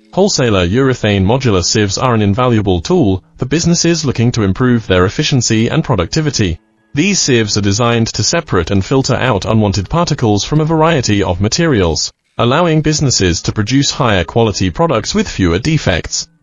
Wholesaler urethane modular sieves are an invaluable tool for businesses looking to improve their efficiency and productivity. These sieves are designed to separate and filter out unwanted particles from a variety of materials, allowing businesses to produce higher quality products with fewer defects.